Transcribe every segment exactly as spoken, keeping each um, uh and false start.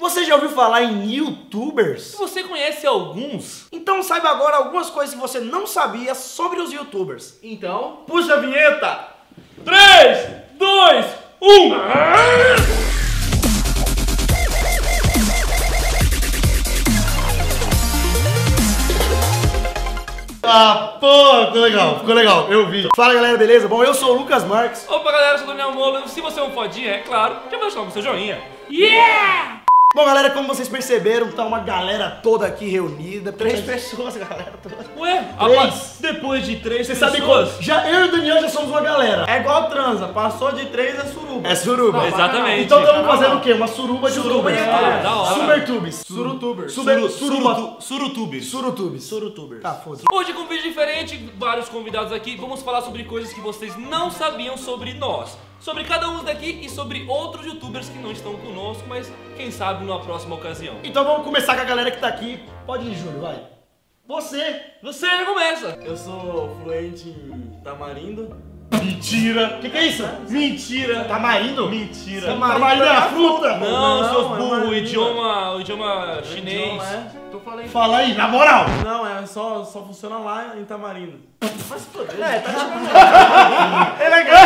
Você já ouviu falar em YouTubers? Você conhece alguns? Então saiba agora algumas coisas que você não sabia sobre os YouTubers. Então, puxa a vinheta! três, dois, um! Ah, pô, ficou legal, ficou legal, eu vi. Fala galera, beleza? Bom, eu sou o Lucas Marques. Opa galera, eu sou o Daniel Molo. Se você é um fodinha, é claro, já vai deixar o seu joinha. Yeah! Bom galera, como vocês perceberam, tá uma galera toda aqui reunida. Três pessoas, galera toda. Ué, Três. rapaz, depois de três Você pessoas... sabe quanto? Já eu e o Daniel já somos uma galera. É igual transa, passou de três é suruba. É suruba. Não, exatamente. Então estamos fazendo o quê? Uma suruba de Suruba youtubers. de É, da hora. Supertubes. Surutubers. Super, suruba. Surutubes. Surutubes. Surutubers. Tá, foda-se. Hoje com um vídeo diferente, vários convidados aqui, vamos falar sobre coisas que vocês não sabiam sobre nós. Sobre cada um daqui e sobre outros youtubers que não estão conosco, mas quem sabe numa próxima ocasião. Então vamos começar com a galera que tá aqui. Pode ir, Júlio, vai. Você. Você já começa! Eu sou fluente em tamarindo. Mentira. O que, que é isso? Mentira! Tamarindo? Mentira! Tamarindo é a fruta? Não, Não, seus é burros, o marinha. idioma, o idioma chinês. Idioma, é? Tu falei. Fala aí, na moral. Não, é só, só funciona lá em tamarindo. Mas foda. É, tá tirando. É legal.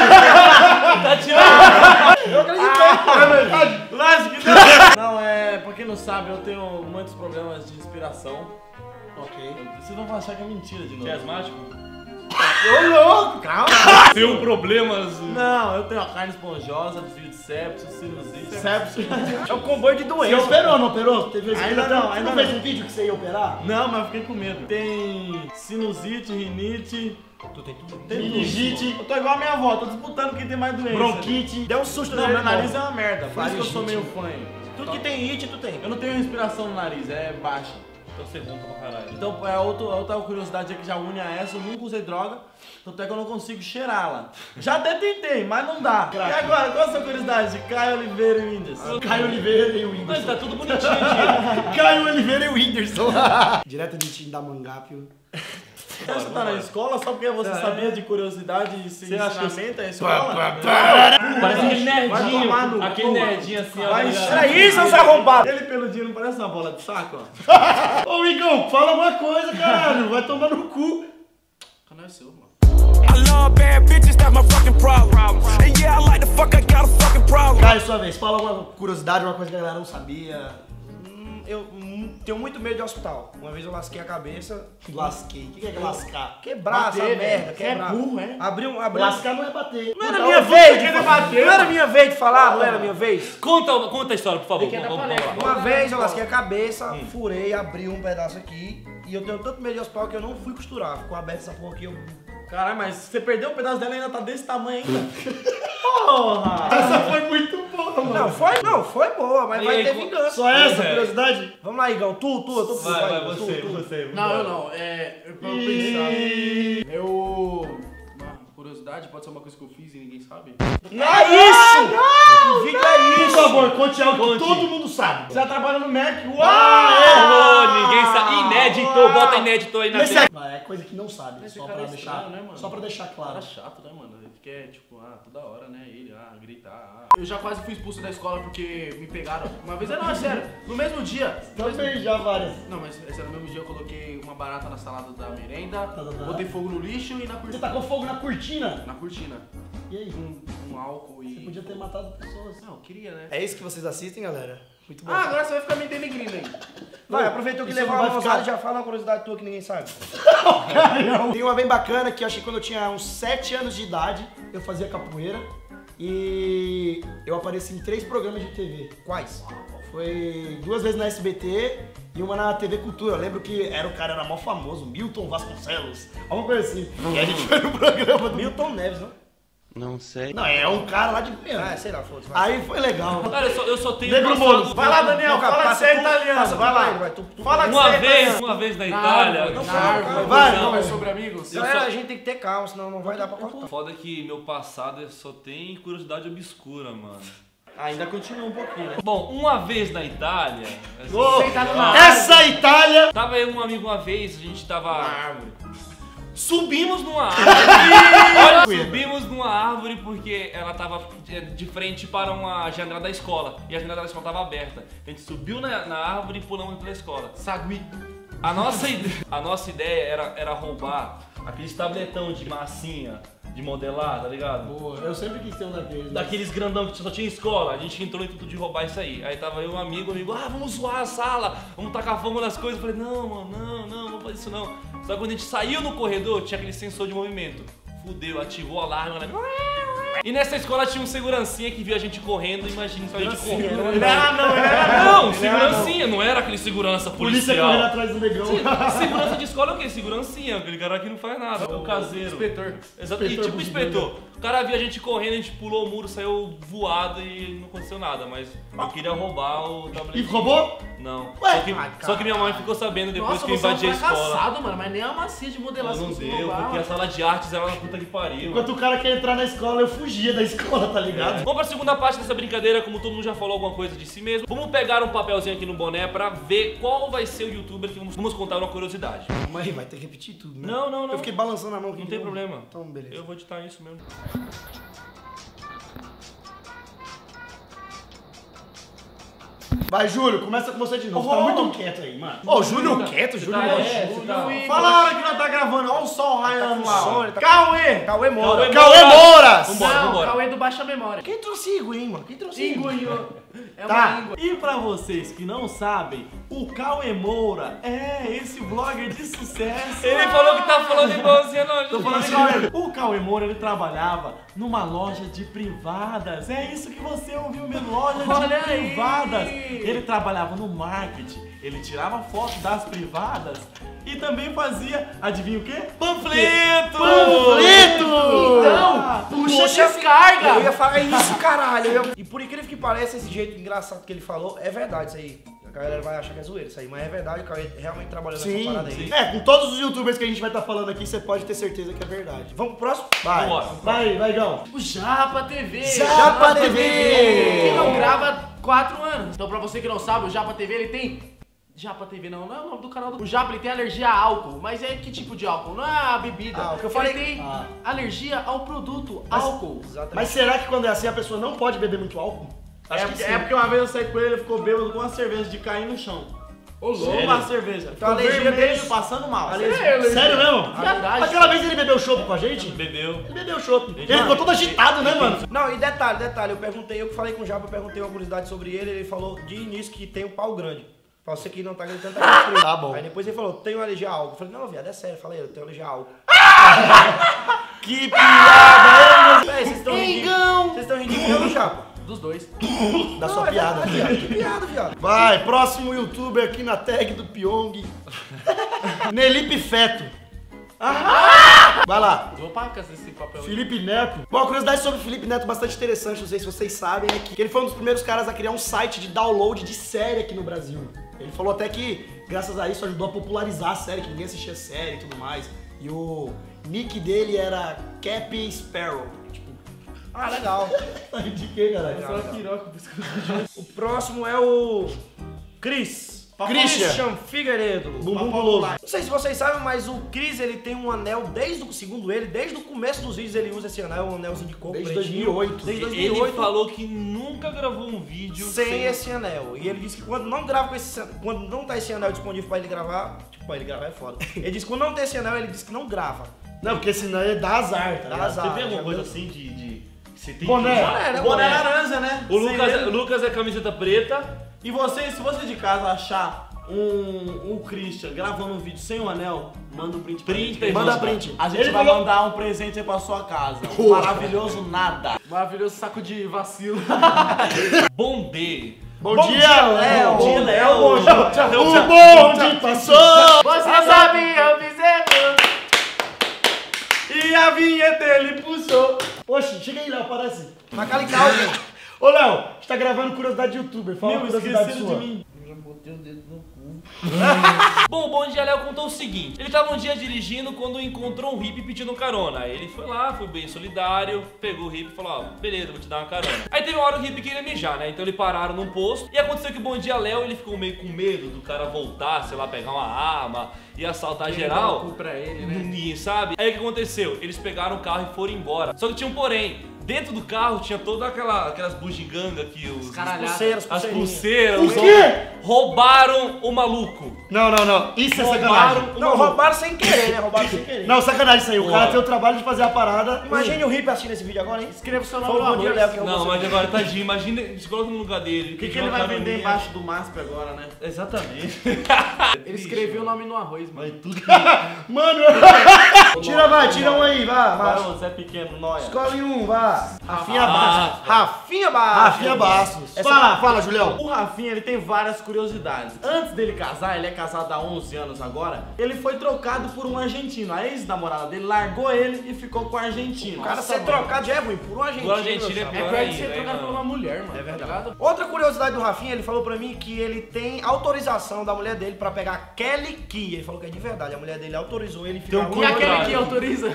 Tá tirando! Eu acreditei. É verdade. Lógico que não. Não, é, pra quem não sabe, eu tenho muitos problemas de respiração. Ok. Vocês vão achar que é mentira de novo. Você é asmático? Ô, louco, calma. Tenho problemas... Não, eu tenho a carne esponjosa, desvio de septo, sinusite. Sepsis. É um comboio de Você doença. operou, não operou? Teve esse Ainda vídeo? não, Você ainda não fez não. um vídeo que você ia operar? Não, mas eu fiquei com medo. Tem sinusite, rinite, Tu tem tudo. tem Meningite, tudo. Eu tô igual a minha avó, tô disputando quem tem mais doença. bronquite. Deu um susto Não, nele, meu nariz é uma merda, por isso que eu sou Faringite. meio fanho. Tudo que tem it, tu tem. Eu não tenho respiração no nariz, é baixa. Então você ronca pra caralho. Então é outra, outra curiosidade aqui que já une a essa, eu nunca usei droga, tanto é que eu não consigo cheirá-la. Já até tentei, mas não dá. E agora, qual a sua curiosidade? Caio Oliveira e Whindersson. Caio Oliveira e o Mas Whindersson. tá tudo bonitinho aqui. Caio Oliveira e o Whindersson. Direto de time da Mangapio. Você tá na escola só porque você sabia de curiosidade e se ensinamento é escola? Parece aquele Vai tomar no nerdinho. Aquele cu. nerdinho assim, ó. Vai tá ligado? encher isso, seu arrombado? Ele peludinho não parece uma bola de saco, ó? Ô, Igão, fala uma coisa, caralho. Vai tomar no cu. O canal é seu, mano. I love bad bitches, that's my fucking problem. And yeah, I like the fuck, I got a fucking problem. Caio, sua vez. Fala uma curiosidade, uma coisa que a galera não sabia. Eu hum, tenho muito medo de hospital. Uma vez eu lasquei a cabeça, Lasquei. O que que é lascar? quebrar essa Bater, merda, velho. quebrar. Você é burro, é? Abri um, abri um... Lascar não é bater. Não era Então, minha eu vou vez ter de que falar, bater, não era mano. minha vez de falar, não era minha vez. Conta, conta a história, por favor. Vamos, vamos, vamos lá. Uma vez eu lasquei a cabeça, furei, abri um pedaço aqui e eu tenho tanto medo de hospital que eu não fui costurar. Ficou aberto essa porra aqui, eu... Caralho, mas você perdeu um pedaço dela e ainda tá desse tamanho ainda. Porra! Essa foi muito boa, mano. Não, foi, não, foi boa, mas E vai aí, ter co- vingança. Só essa É. curiosidade? Vamos lá, Igão, tu, tu, eu tô Vai, vai, tu, você, tu. você. Não, eu não. É. Eu, pra eu pensar. Eu. Uma curiosidade, pode ser uma coisa que eu fiz e ninguém sabe. Não é isso! Não, Fica Por isso! favor, conte algo que Conte. todo mundo sabe. Você já trabalha no Mac? Uau! Oh, ninguém sabe. Inédito, bota inédito aí na Esse frente. é... é coisa que não sabe, Esse só cara pra, é deixar, estranho, né, mano? só pra deixar claro. Cara chato, né, mano? Ele quer, tipo, ah, toda hora, né? Ele, ah, gritar, ah. Eu já quase fui expulso da escola porque me pegaram. Uma vez, não, é sério. No mesmo dia. no mesmo- Também já várias. Não, mas esse era no mesmo dia eu coloquei uma barata na salada da merenda, tá, tá. botei fogo no lixo e na Você cortina. tacou fogo na cortina. Na cortina. E aí? Com, com álcool e. Você podia ter matado pessoas. Não, eu queria, né? É isso que vocês assistem, galera? Muito bom. Ah, agora você vai ficar me denegrindo aí. Vai, aproveitou que Isso levou não a vai mãozada ficar- e já fala uma curiosidade tua que ninguém sabe. Tem uma bem bacana que eu achei que quando eu tinha uns sete anos de idade, eu fazia capoeira e eu apareci em três programas de T V. Quais? Foi duas vezes na S B T e uma na T V Cultura. Eu lembro que era o cara era mó famoso, Milton Vasconcelos, alguma coisa assim. E a gente foi no programa do Milton Neves, não? Não sei. Não, é um cara lá de Ah, Goiânia. sei lá, foda-se. vai. Aí foi legal. Cara, eu só, eu só tenho Negro passado- Monos. Vai lá, Daniel, Não, cara, fala que passa você é tu- italiano. passa Vai tu lá. aí, vai, tu- tu- Fala que Uma você é vez, italiano. uma vez na Na Itália. árvore, eu na fui- árvore. Vai, não, Não, é sobre amigos. Eu Galera, só- a gente tem que ter calma, senão não vai dar pra cortar. Foda que meu passado só tem curiosidade obscura, mano. Ainda continua um pouquinho, né? Bom, uma vez na Itália, assim, Sentado na Essa Itália! tava eu e um amigo uma vez, a gente tava. árvore. Subimos numa árvore. Olha, subimos numa árvore porque ela tava de frente para uma janela da escola. E a janela da escola tava aberta. A gente subiu na, na árvore e pulamos dentro da escola. Sagui. A nossa, ide... a nossa ideia era, era roubar aqueles tabletão de massinha, de modelar, tá ligado? Boa, eu sempre quis ter um daqueles. Daqueles grandão que só tinha escola, a gente entrou em tudo de roubar isso aí. Aí tava eu e um amigo, amigo, ah, vamos zoar a sala, vamos tacar fogo nas coisas. Eu falei, não, mano, não, não, não vou fazer isso não. Só que quando a gente saiu no corredor, tinha aquele sensor de movimento. Fudeu, ativou o alarme, ela... E nessa escola tinha um segurancinha que via a gente correndo, imagina só a gente correndo. Ele era não, ele era Não, não segurancinha, não era aquele segurança Polícia policial. correndo atrás do negão. Sim, segurança de escola é o quê? Segurancinha, aquele cara que não faz nada, é o caseiro. Inspetor. Exato, e tipo inspetor. O cara via a gente correndo, a gente pulou o muro, saiu voado e não aconteceu nada, mas eu queria roubar o tablet. E roubou? Não. Ué? Só, que, Ai, só que minha mãe ficou sabendo depois Nossa, que eu você é um invadi a escola. fracassado, mano, mas nem a macia de modelar Não você deu, roubar, porque a mano. sala de artes era uma puta que pariu. Enquanto o cara quer entrar na escola, eu fugia da escola, tá ligado? Vamos pra segunda parte dessa brincadeira, como todo mundo já falou alguma coisa de si mesmo. Vamos pegar um papelzinho aqui no boné pra ver qual vai ser o youtuber que vamos, vamos contar uma curiosidade. Mas vai ter que repetir tudo, né? Não, não, não. Eu fiquei balançando a mão aqui. Não tem problema. Então, beleza. Eu vou editar isso mesmo. Vai, Júlio, começa com você de novo. Você Oh, tá oh, muito quieto aí, mano. Ô, Júlio quieto, Júlio tá- não é, Júlio. você tá- Fala a hora que nós tá gravando, olha o sol raiando lá. sol, ele tá- Cauê! Cauê Moura. Cauê Cauê Moura! Vambora, Não, vambora. Cauê do Baixa Memória. Quem trouxe Higuinho, mano? Quem trouxe Higuinho? É Tá. uma língua. E pra vocês que não sabem, o Cauê Moura é esse vlogger de sucesso. Ele falou que tá falando igualzinho, não. Tô falando igual. O Cauê Moura, ele trabalhava numa loja de privadas. É isso que você ouviu, minha loja de Olha aí. privadas. Ele trabalhava no marketing, ele tirava foto das privadas e também fazia, adivinha o quê? Panfleto! Panfleto! Então, puxa, Poxa, descarga. Eu ia falar isso, caralho. Eu ia- E por incrível que pareça, esse jeito engraçado que ele falou, é verdade isso aí. A galera vai achar que é zoeira isso aí, mas é verdade, o Cauê realmente trabalhou nessa Sim, parada aí. sim. É, com todos os youtubers que a gente vai estar falando aqui, você pode ter certeza que é verdade. Vamos pro próximo? Vai. Vambora. Vai, vai, João. O Japa T V. Japa T V. Que não grava há quatro anos. Então, pra você que não sabe, o Japa T V, ele tem... Japa T V não, não é o nome do canal do... O Japa, ele tem alergia a álcool. Mas é que tipo de álcool? Não é a bebida. Ah, o que eu falei- Ele tem Ah. alergia ao produto, Mas- álcool. Exatamente. Mas será que quando é assim a pessoa não pode beber muito álcool? Acho É, que sim. é porque uma vez eu saí com ele, ele ficou bêbado com uma cerveja de cair no chão. Ô, louco, uma cerveja. Então, a Ficou alergia vermelho, dele- passando mal. Sério, Sério mesmo? Verdade. Aquela vez ele bebeu chopp com a gente? Bebeu. Ele bebeu chopp. Ele ficou todo agitado, né, mano? Não, e detalhe, detalhe, eu perguntei, eu que falei com o Japa, eu perguntei uma curiosidade sobre ele, ele falou de início que tem um pau grande. Pra você que não tá gritando, tá gritando. Tá bom. Aí depois ele falou, tenho alergia a álcool. Eu falei, não, viado, é sério. Eu falei, eu tenho alergia a álcool. Que piada, hein? Véi, vocês estão rindo. Vocês estão rindo de mim ou do Japa? Dos dois. Da sua piada. Viado, que piada, viado. Vai, próximo youtuber aqui na tag do Pyong. Nelipe Feto. Vai lá. Vou pra casa esse papel. Felipe Neto. Bom, a curiosidade sobre o Felipe Neto bastante interessante, não sei se vocês sabem, é que ele foi um dos primeiros caras a criar um site de download de série aqui no Brasil. Ele falou até que, graças a isso, ajudou a popularizar a série, que ninguém assistia série e tudo mais. E o nick dele era Cap Sparrow. Tipo, ah, legal. Tá de quê, galera? Só piroca, O próximo é o Cris. Christian Figueiredo. Bumbum Guloso. Não sei se vocês sabem, mas o Cris, ele tem um anel, desde o, segundo ele, desde o começo dos vídeos ele usa esse anel, um anelzinho de coco. Desde pretinho. dois mil e oito. Desde dois mil e Ele oito. falou que nunca gravou um vídeo Sem esse anel. E ele disse que quando não grava com esse quando não tá esse anel disponível pra ele gravar, tipo, pra ele gravar é foda. Ele disse que quando não tem esse anel, ele disse que não grava. Não, porque senão ele dá azar, tá? Dá azar. Você tem alguma Já coisa viu? assim de... de... Você tem Boné. que... Boné, né? O boné laranja, né? O Lucas, Sem o Lucas é camiseta preta. E você, se você de casa achar um, um Christian gravando um vídeo sem o anel, manda um print pra Print gente. aí, Manda gente. print. A gente Ele vai falou- mandar um presente aí pra sua casa. Um Porra. maravilhoso nada. Maravilhoso saco de vacilo. Bom D. Bom, Bom dia, dia, Léo. Léo. Bom dia, Léo. Bom dia. Tchau, tchau, O tchau. bonde passou. Você sabia, fizemos. E a vinheta ele puxou. Poxa, chega aí, Léo, aparece. Na Calical, gente. Ô, Léo, a gente tá gravando curiosidade de youtuber. Fala uma Meu, curiosidade esqueceram sua. de mim. botei o dedo no cu. Bom, o Bom Dia Léo contou o seguinte: ele tava um dia dirigindo quando encontrou um hippie pedindo carona. Aí ele foi lá, foi bem solidário, pegou o hippie e falou: ó, beleza, vou te dar uma carona. Aí teve uma hora que o hippie queria mijar, né? Então eles pararam num posto e aconteceu que o Bom Dia Léo ele ficou meio com medo do cara voltar, sei lá, pegar uma arma e assaltar Quem geral. dá o cu pra ele, né? Ninguém sabe. Aí o que aconteceu? Eles pegaram o carro e foram embora. Só que tinha um porém. Dentro do carro tinha toda aquela aquelas bugigangas que os Caralhadas. Pulseiras, as pulseirinhas. pulseiras. O os quê? homens roubaram o maluco. Não, não, não. Isso é Roubaram sacanagem. o Não, maluco. roubaram sem querer, né? Roubaram sem querer. Não, sacanagem isso aí. O Porra. cara tem o trabalho de fazer a parada. Imagine o hippie assistindo esse vídeo agora, hein? Escreva o seu nome Falou no Bom Dia arroz. Léo, que eu Não, vou mas agora, tadinho, imagina, se coloca no lugar dele. O que, que ele vai vender embaixo do MASP agora, né? Exatamente. Ele escreveu o nome no arroz, mano. Mano, tira, vai, tira um aí, vá. Vai, Macho. você é pequeno, nóia. Escolhe um, vá. Rafinha Ah. Bastos. Rafinha Bastos. Rafinha Bastos. Essa- Fala, fala, Julião. O Rafinha, ele tem várias curiosidades. Antes dele casar, ele é casado há onze anos agora, ele foi trocado por um argentino. A ex-namorada dele largou ele e ficou com o argentino. O cara ser trocado já é ruim, por um argentino. Por argentino meu é chapa. É pior pior de ainda, ser hein, trocado mano? por uma mulher, mano. É verdade. Tá ligado? Outra curiosidade do Rafinha, ele falou pra mim que ele tem autorização da mulher dele pra pegar Kelly Key. Ele falou que é de verdade, a mulher dele autorizou ele ficar Tem um E aquele contrário. que autoriza?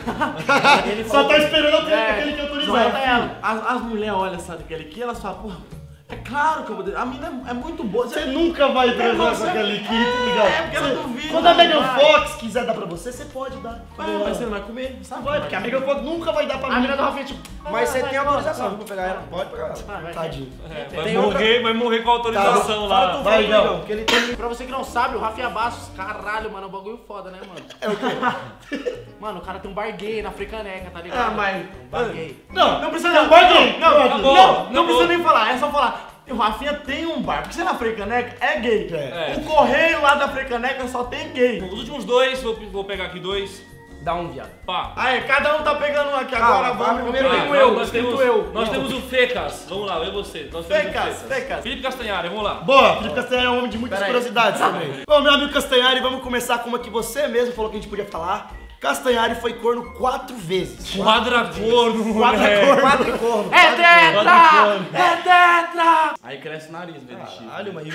Ele Só falou tá esperando eu ter É. aquele que Não autorizar. é ela. As, as mulheres olham essa daquele aqui, elas falam, porra, é claro que eu vou. A mina é, é muito boa. Você nunca vai transar você- com aquele que, tá ligado? É, porque ela Você- duvida, Quando a Megan vai. Fox quiser dar pra você, você pode dar. Ué, mas você não vai comer, sabe? Vai, porque a Megan Fox nunca vai dar pra A mim. mina do Rafinha, tipo... Mas você vai, tem vai, autorização vai, pra pegar ela. Pode pegar ela. vai, vai. Tadinho. É, vai, Tem morrer, vai morrer com a autorização Fala lá. tu, Vai, fala tu, Igão. Igão, porque ele tem... Pra você que não sabe, o Rafinha Bastos, caralho, mano, é um bagulho foda, né, mano? É o quê? Mano, o cara tem um bar gay na Fricaneca, tá ligado? Ah, mas. Bar gay. Não, Não precisa não, não, vai não, gay. não, Pronto. não, não, Acabou, não precisa acabou. nem falar, é só falar. O Rafinha tem um bar, porque você na Frecaneca é gay. É. O correio lá da Frecaneca só tem gay. Os últimos dois, vou, vou pegar aqui dois. Dá um, viado. Pá. Aí, cada um tá pegando um aqui Calma, agora, vai vamos primeiro primeiro eu, Ah, eu, nós escrito temos, eu. Nós temos o Fecas. Vamos lá, eu e você. Nós temos o Fecas, Fecas. Felipe Castanhari, vamos lá. Boa, Felipe Castanhari é um homem de muitas Pera aí. curiosidades também. Bom, meu amigo Castanhari, vamos começar com uma que você mesmo falou que a gente podia falar. Castanhari foi corno quatro vezes. Quadracorno, moleque. Quatro cornos. É tetra! É tetra! Aí cresce o nariz, velho. Caralho, mas...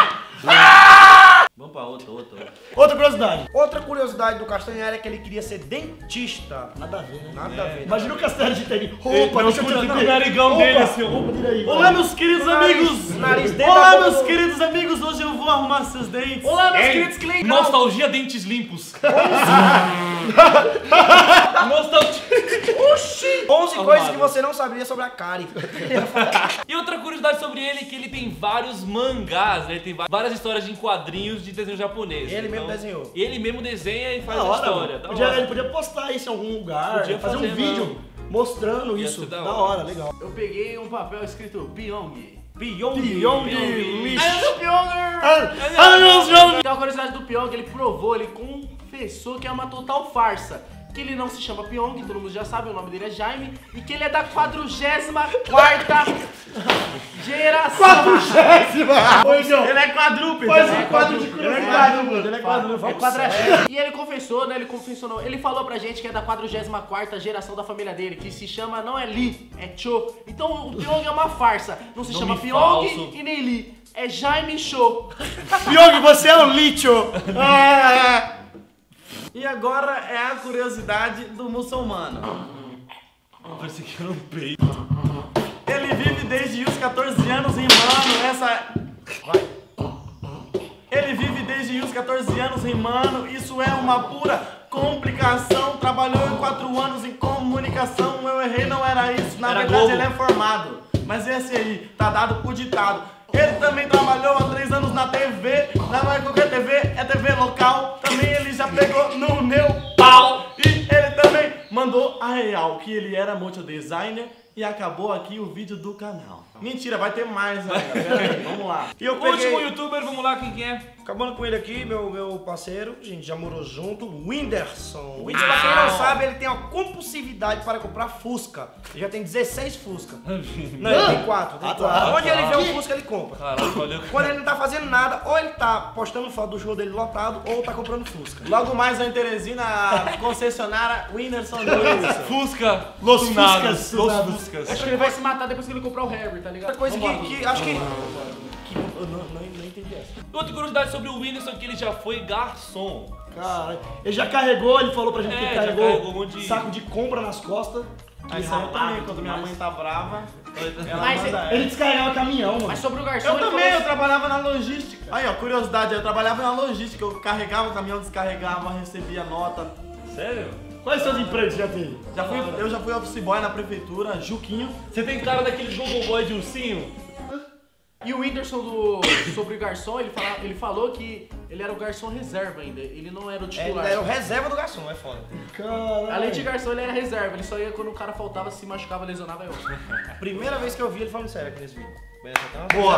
Vamos pra outra, outra, outra. Outra curiosidade. Outra curiosidade do Castanhari é que ele queria ser dentista. Nada a ver, né? Nada a ver. Imagina o Castanhari de tênis. Ele- Roupa, não, deixa eu te não, dizer. não, narigão Roupa, dele, assim, ó. roupa dele aí. Olá, meus queridos Nariz- amigos! nariz dele Olá, da meus boca. queridos amigos! Hoje eu vou arrumar seus dentes. Olá, meus Ei, queridos clientes! Nostalgia Dentes Limpos. Nostalgia. onze coisas que você não sabia sobre a Kari. E outra curiosidade sobre ele é que ele tem vários mangás, né? Ele tem várias histórias de quadrinhos de desenho japonês. Ele mesmo desenhou. Ele mesmo desenha e faz Da a hora, história. mano. Da Podia- hora. ele podia postar isso em algum lugar, Podia fazer, fazer, um vídeo mano. mostrando Ia isso. ser da Da hora. hora, legal. Eu peguei um papel escrito Pyong. Pyong Pyong. lixo. Aí eu Pyong! Ah, ah, meu Deus. Então a curiosidade do Pyong, ele provou, ele confessou que é uma total farsa. Que ele não se chama Pyong, todo mundo já sabe, o nome dele é Jaime. E que ele é da quadragésima quarta geração. Quadragésima. Oi, Igão. Ele é quadrúpede. Faz né? um quadro de Ele é curiosidade, quadrúpede, mano. ele é quadrúpede. É quadragésima. E ele confessou, né? Ele confessou, não. Ele falou pra gente que é da quadragésima quarta geração da família dele, que se chama, não é Lee, é Cho. Então o Pyong é uma farsa. Não se Nome chama Pyong falso. e nem Lee. É Jaime Cho. Pyong, você é um lixo. Ah. E agora é a curiosidade do muçulmano. Parece que era um peito. Ele vive desde os quatorze anos rimando essa... Vai. Ele vive desde os quatorze anos rimando, isso é uma pura complicação. Trabalhou em quatro anos em comunicação, eu errei, não era isso. Na Era verdade Globo. ele é formado, mas esse aí, tá dado por ditado. Ele também trabalhou há três anos na T V, não é qualquer T V, é T V local. Também ele já pegou no meu pau. E ele também mandou a real, que ele era multidesigner. E acabou aqui o vídeo do canal. Mentira, vai ter mais ainda. Pera aí, vamos lá. E eu O último peguei, youtuber, vamos lá, quem que é? acabando com ele aqui, meu, meu parceiro, a gente já morou junto, o Whindersson. O Whindersson, Ah. pra quem não sabe, ele tem uma compulsividade para comprar Fusca. Ele já tem dezesseis Fusca. Não, ele tem quatro. Tem Ah, quatro. tá. Onde ele vê um Fusca, ele compra. Caralho, valeu. Quando ele não tá fazendo nada, ou ele tá postando foto do show dele lotado, ou tá comprando Fusca. Logo mais em Teresina, a concessionária Whindersson Luiz. Fusca. Los tunados, Fuscas, Los tunados. Fuscas. Acho que ele vai se matar depois que ele comprar o Harry, tá ligado? Outra coisa que, Vambora. que acho que... que eu não, não, não entendi Outra curiosidade sobre o Whindersson é que ele já foi garçom. Caralho. Ele já carregou, ele falou pra gente É, que ele já carregou, carregou um monte de- saco de compra nas costas. Aí isso aí eu também, quando minha mãe tá brava, ela Mas manda Ele descarregava caminhão, mano. Mas sobre o garçom, Eu ele também, falou eu trabalhava na logística. Aí, ó, curiosidade, eu trabalhava na logística, eu carregava o caminhão, descarregava, recebia nota. Sério? Quais seus empregos você já teve? Já fui, eu já fui office boy na prefeitura, Juquinho. Você tem cara daqueles Google Boy de ursinho? E o Whindersson do, sobre o garçom, ele, fala, ele falou que ele era o garçom reserva ainda, ele não era o É, titular. ele era o reserva do garçom, é foda. Caralho. Além de garçom, ele era reserva, ele só ia quando o cara faltava, se machucava, lesionava eu. Primeira vez que eu vi ele falando sério aqui nesse vídeo. Beleza, então? Boa.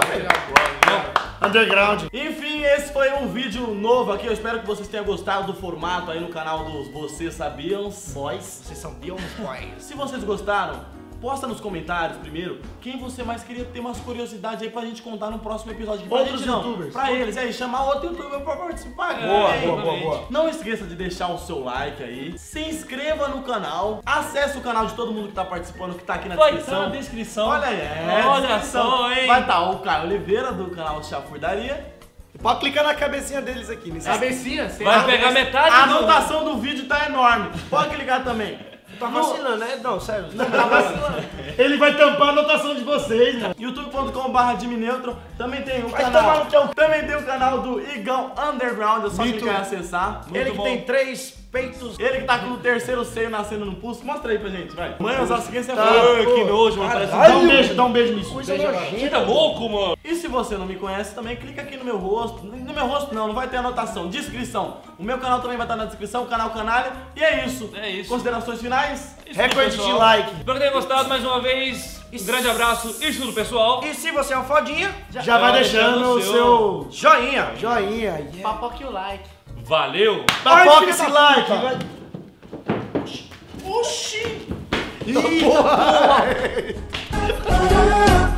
Underground. Enfim, esse foi um vídeo novo aqui, eu espero que vocês tenham gostado do formato aí no canal dos Vocês Sabiam Boys. Vocês são Beyond Boys. Se vocês gostaram, posta nos comentários primeiro quem você mais queria ter umas curiosidades aí pra gente contar no próximo episódio. Aqui. Pra Outros gente não, youtubers. pra eles, aí, chamar outro youtuber pra participar. Boa, É, boa, boa, exatamente. boa. Não esqueça de deixar o seu like aí, se inscreva no canal, acesse o canal de todo mundo que tá participando, que tá aqui na Vai estar descrição. na descrição. Olha aí, é, Olha descrição. só, hein? Vai estar o Caio Oliveira do canal Chafurdaria. Pode clicar na cabecinha deles aqui. Nesse Cabecinha, sem Vai a- pegar metade A do... anotação do vídeo tá enorme. Pode clicar também. Tá vacilando, né? Não, sério. Tá vacilando. Ele vai tampar a anotação de vocês, mano. youtube ponto com barra Jimmy Neutron. Também tem o Vai canal. tomar no teu- Também tem o canal do Igão Underground. É só Mito. clicar e acessar. Ele que bom. tem três peitos. Ele que tá com o terceiro seio nascendo no pulso. Mostra aí pra gente, vai. Mãe, usar seguinte é Tá. foda. Ah, que nojo, mano. Parece Dá um beijo, dá um beijo nisso. Coisa Beijo agora. Você tá louco, mano? E se você não me conhece também, clica aqui no meu rosto. No meu rosto não, não vai ter anotação. Descrição. O meu canal também vai estar na descrição, o canal Canalha. E é isso. É isso. Considerações finais? Isso, Recorde pessoal. de like. Espero que tenham gostado mais uma vez. Um grande abraço. Isso tudo, pessoal. E se você é um fodinha, Já vai deixando o seu joinha. joinha. Yeah. Papoque o like. Valeu. Papoca esse like. vai- Oxi! Ih, porra.